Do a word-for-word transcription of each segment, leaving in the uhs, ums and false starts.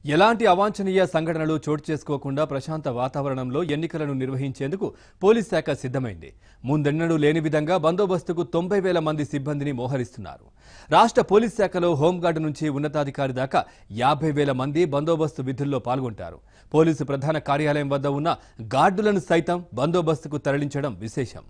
ఎలాంటి అవాంఛనీయ సంఘటనలు చోటు చేసుకోకుండా ప్రశాంత వాతావరణంలో ఎన్నికలను నిర్వహించేందుకు పోలీస్ శాఖ సిద్ధమైంది. ముందెన్నడూ లేని విధంగా బందోబస్తుకు తొంభై వేల మంది సిబ్బందిని మోహరిస్తున్నారు. రాష్ట్ర పోలీస్ శాఖలో హోంగార్డు నుంచి ఉన్నతాధికారి దాకా యాభై వేల మంది బందోబస్తు విధుల్లో పాల్గొంటారు. పోలీసు ప్రధాన కార్యాలయం వద్ద ఉన్న గార్డులను సైతం బందోబస్తుకు తరలించడం విశేషం.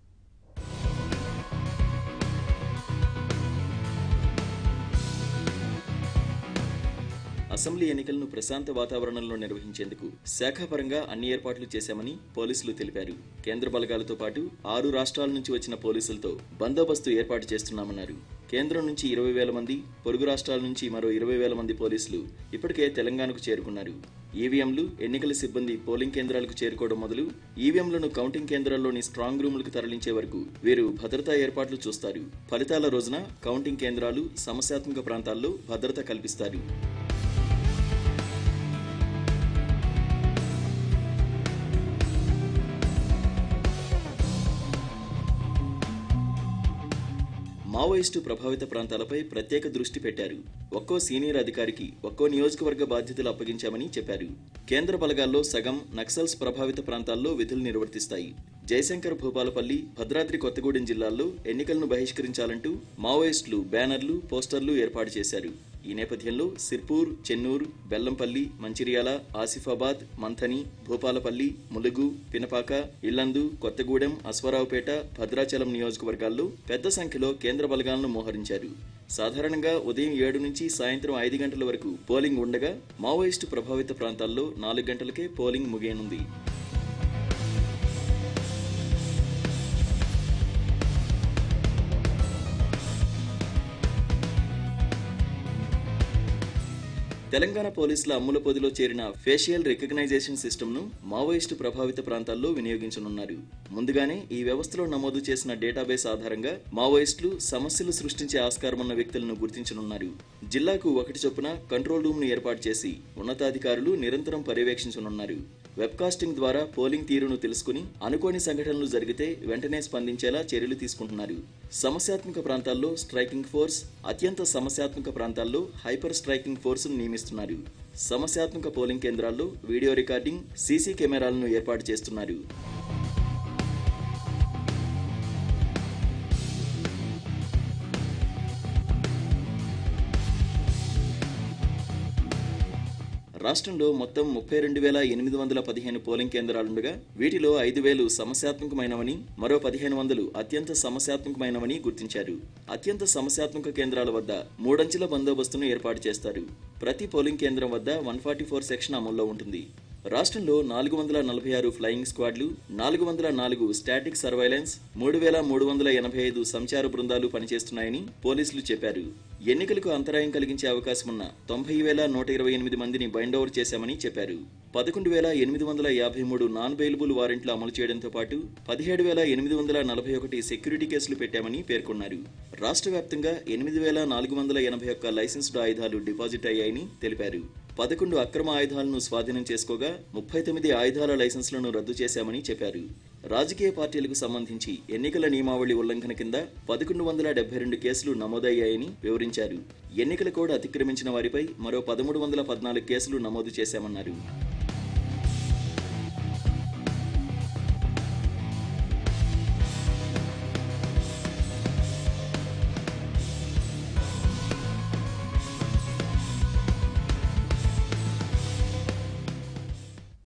అసెంబ్లీ ఎన్నికలను ప్రశాంత వాతావరణంలో నిర్వహించేందుకు శాఖాపరంగా అన్ని ఏర్పాట్లు చేశామని పోలీసులు తెలిపారు. కేంద్ర బలగాలతో పాటు ఆరు రాష్ట్రాల నుంచి వచ్చిన పోలీసులతో బందోబస్తు ఏర్పాటు చేస్తున్నామన్నారు. కేంద్రం నుంచి ఇరవై వేల మంది, పొరుగు రాష్ట్రాల నుంచి మరో ఇరవై వేల మంది పోలీసులు ఇప్పటికే తెలంగాణకు చేరుకున్నారు. ఈవీఎంలు, ఎన్నికల సిబ్బంది పోలింగ్ కేంద్రాలకు చేరుకోవడం మొదలు ఈవీఎంలను కౌంటింగ్ కేంద్రాల్లోని స్ట్రాంగ్ రూములకు తరలించే వరకు వీరు భద్రతా ఏర్పాట్లు చూస్తారు. ఫలితాల రోజున కౌంటింగ్ కేంద్రాలు, సమస్యాత్మక ప్రాంతాల్లో భద్రత కల్పిస్తారు. మావోయిస్టు ప్రభావిత ప్రాంతాలపై ప్రత్యేక దృష్టి పెట్టారు. ఒక్కో సీనియర్ అధికారికి ఒక్కో నియోజకవర్గ బాధ్యతలు అప్పగించామని చెప్పారు. కేంద్ర బలగాల్లో సగం నక్సల్స్ ప్రభావిత ప్రాంతాల్లో విధులు నిర్వర్తిస్తాయి. జయశంకర్, భూపాలపల్లి, భద్రాద్రి కొత్తగూడెం జిల్లాల్లో ఎన్నికలను బహిష్కరించాలంటూ మావోయిస్టులు బ్యానర్లు, పోస్టర్లు ఏర్పాటు చేశారు. ఈ నేపథ్యంలో సిర్పూర్, చెన్నూరు, బెల్లంపల్లి, మంచిర్యాల, ఆసిఫాబాద్, మంథని, భూపాలపల్లి, ములుగు, పినపాక, ఇల్లందు, కొత్తగూడెం, అశ్వారావుపేట, భద్రాచలం నియోజకవర్గాల్లో పెద్ద సంఖ్యలో కేంద్ర బలగాలను మోహరించారు. సాధారణంగా ఉదయం ఏడు నుంచి సాయంత్రం ఐదు గంటల వరకు పోలింగ్ ఉండగా మావోయిస్టు ప్రభావిత ప్రాంతాల్లో నాలుగు గంటలకే పోలింగ్ ముగియనుంది. తెలంగాణ పోలీసుల అమ్ముల పొదిలో చేరిన ఫేషియల్ రికగ్నైజేషన్ సిస్టమ్ను మావోయిస్టు ప్రభావిత ప్రాంతాల్లో వినియోగించనున్నారు. ముందుగానే ఈ వ్యవస్థలో నమోదు చేసిన డేటాబేస్ ఆధారంగా మావోయిస్టులు సమస్యలు సృష్టించే ఆస్కారం ఉన్న వ్యక్తులను గుర్తించనున్నారు. జిల్లాకు ఒకటి చొప్పున కంట్రోల్ రూమ్ ను ఏర్పాటు చేసి ఉన్నతాధికారులు నిరంతరం పర్యవేక్షించనున్నారు. వెబ్కాస్టింగ్ ద్వారా పోలింగ్ తీరును తెలుసుకుని అనుకోని సంఘటనలు జరిగితే వెంటనే స్పందించేలా చర్యలు తీసుకుంటున్నారు. సమస్యాత్మక ప్రాంతాల్లో స్ట్రైకింగ్ ఫోర్స్, అత్యంత సమస్యాత్మక ప్రాంతాల్లో హైపర్ స్ట్రైకింగ్ ఫోర్స్ నియమిస్తున్నారు. సమస్యాత్మక పోలింగ్ కేంద్రాల్లో వీడియో రికార్డింగ్, సీసీ కెమెరాలను ఏర్పాటు చేస్తున్నారు. రాష్ట్రంలో మొత్తం ముప్పై రెండు వేల ఎనిమిది వందల పదిహేను పోలింగ్ కేంద్రాలుండగా వీటిలో ఐదు వేలు సమస్యాత్మకమైనవని, మరో పదిహేను వందలు అత్యంత సమస్యాత్మకమైనవని గుర్తించారు. అత్యంత సమస్యాత్మక కేంద్రాల వద్ద మూడంచెల బందోబస్తును ఏర్పాటు చేస్తారు. ప్రతి పోలింగ్ కేంద్రం వద్ద వన్ ఫార్టీ ఫోర్ సెక్షన్ అమల్లో ఉంటుంది. రాష్ట్రంలో నాలుగు వందల నలభై ఆరు ఫ్లయింగ్ స్క్వాడ్లు, నాలుగు వందల నాలుగు స్టాటిక్ సర్వైలెన్స్, మూడు వేల మూడు వందల ఎనభై ఐదు సంచార బృందాలు పనిచేస్తున్నాయని పోలీసులు చెప్పారు. ఎన్నికలకు అంతరాయం కలిగించే అవకాశం ఉన్న తొంభై వేల నూట ఇరవై ఎనిమిది మందిని బైండ్ ఓవర్ చేశామని చెప్పారు. పదకొండు వేల ఎనిమిది వందల యాభై మూడు నాన్ బెయిలబుల్ వారెంట్లు అమలు చేయడంతో పాటు పదిహేడు వేల ఎనిమిది వందల నలభై ఒకటి సెక్యూరిటీ కేసులు పెట్టామని పేర్కొన్నారు. రాష్ట్ర వ్యాప్తంగా ఎనిమిది వేల నాలుగు వందల ఎనభై ఒక్క లైసెన్స్డ్ ఆయుధాలు డిపాజిట్ అయ్యాయని తెలిపారు. పదకొండు అక్రమ ఆయుధాలను స్వాధీనం చేసుకోగా ముప్పై తొమ్మిది ఆయుధాల లైసెన్సులను రద్దు చేశామని చెప్పారు. రాజకీయ పార్టీలకు సంబంధించి ఎన్నికల నియమావళి ఉల్లంఘన కింద పదకొండు వందల డెబ్బై రెండు కేసులు నమోదయ్యాయని వివరించారు. ఎన్నికల కోడ్ అతిక్రమించిన వారిపై మరో పదమూడు వందల పద్నాలుగు కేసులు నమోదు చేశామన్నారు.